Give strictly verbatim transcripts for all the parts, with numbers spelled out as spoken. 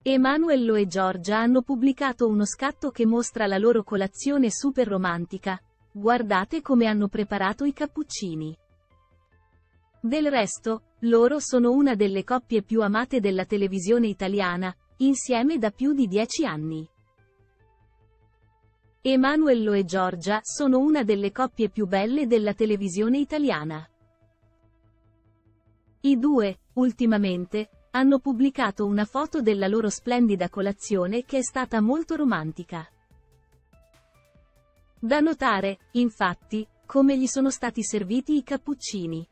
Emanuello e Giorgia hanno pubblicato uno scatto che mostra la loro colazione super romantica. Guardate come hanno preparato i cappuccini. Del resto, loro sono una delle coppie più amate della televisione italiana, insieme da più di dieci anni. Emanuello e Giorgia sono una delle coppie più belle della televisione italiana. I due, ultimamente, hanno pubblicato una foto della loro splendida colazione che è stata molto romantica. Da notare, infatti, come gli sono stati serviti i cappuccini.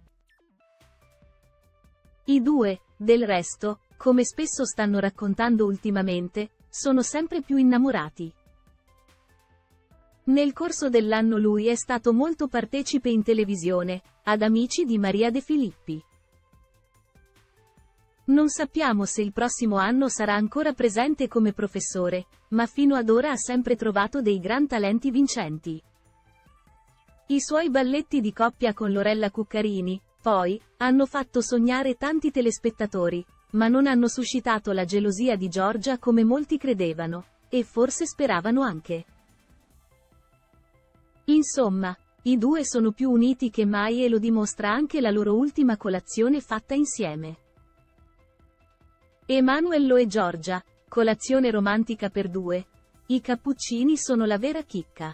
I due, del resto, come spesso stanno raccontando ultimamente, sono sempre più innamorati. Nel corso dell'anno lui è stato molto partecipe in televisione, ad Amici di Maria De Filippi. Non sappiamo se il prossimo anno sarà ancora presente come professore, ma fino ad ora ha sempre trovato dei gran talenti vincenti. I suoi balletti di coppia con Lorella Cuccarini, poi, hanno fatto sognare tanti telespettatori, ma non hanno suscitato la gelosia di Giorgia come molti credevano, e forse speravano anche. Insomma, i due sono più uniti che mai e lo dimostra anche la loro ultima colazione fatta insieme. Emanuello e Giorgia, colazione romantica per due. I cappuccini sono la vera chicca.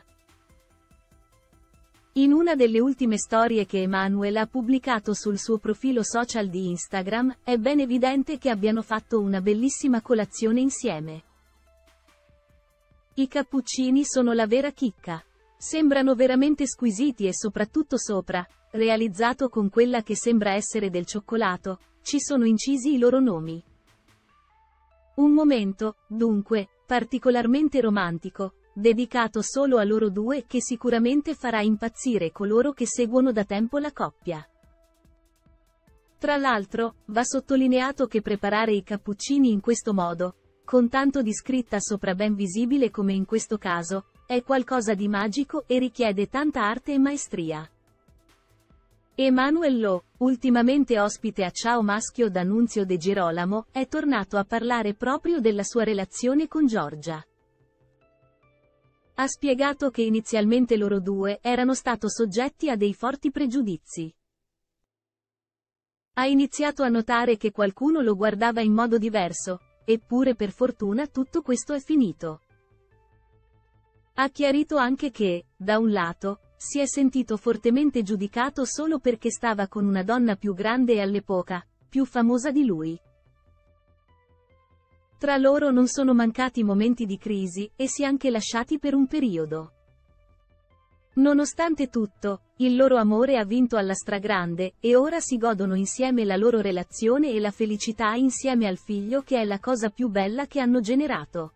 In una delle ultime storie che Emanuel ha pubblicato sul suo profilo social di Instagram, è ben evidente che abbiano fatto una bellissima colazione insieme. I cappuccini sono la vera chicca. Sembrano veramente squisiti e soprattutto sopra, realizzato con quella che sembra essere del cioccolato, ci sono incisi i loro nomi. Un momento, dunque, particolarmente romantico, dedicato solo a loro due che sicuramente farà impazzire coloro che seguono da tempo la coppia. Tra l'altro, va sottolineato che preparare i cappuccini in questo modo, con tanto di scritta sopra ben visibile come in questo caso, è qualcosa di magico e richiede tanta arte e maestria. Emanuello, ultimamente ospite a Ciao Maschio da Nunzio De Girolamo, è tornato a parlare proprio della sua relazione con Giorgia. Ha spiegato che inizialmente loro due erano stati soggetti a dei forti pregiudizi. Ha iniziato a notare che qualcuno lo guardava in modo diverso, eppure per fortuna tutto questo è finito. Ha chiarito anche che, da un lato, si è sentito fortemente giudicato solo perché stava con una donna più grande e all'epoca, più famosa di lui. Tra loro non sono mancati momenti di crisi, e si è anche lasciati per un periodo. Nonostante tutto, il loro amore ha vinto alla stragrande, e ora si godono insieme la loro relazione e la felicità insieme al figlio che è la cosa più bella che hanno generato.